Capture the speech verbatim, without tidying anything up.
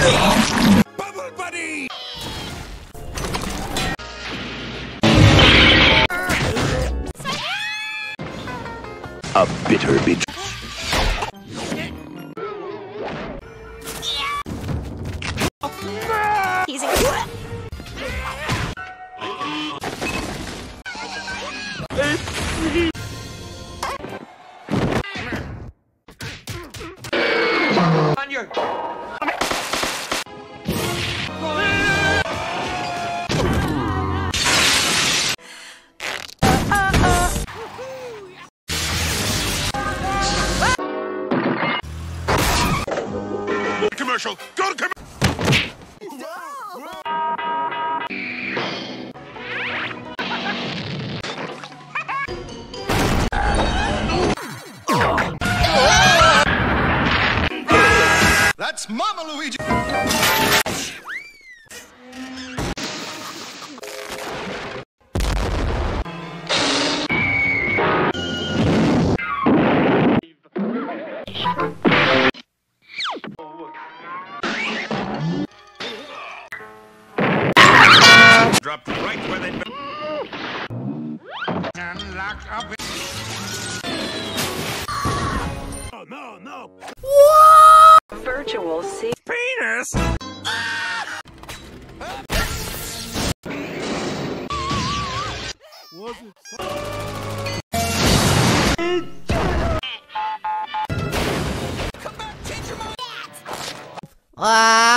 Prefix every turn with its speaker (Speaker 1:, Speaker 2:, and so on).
Speaker 1: Bubble Buddy!
Speaker 2: A bitter betrayal.
Speaker 3: He's a
Speaker 1: On your... Commercial! Go to commercial!
Speaker 4: That's Mama Luigi!
Speaker 1: Dropped right where they... And locked up in... Oh, no, no!
Speaker 3: virtual C.
Speaker 1: Penis! Was it so?
Speaker 3: Wow.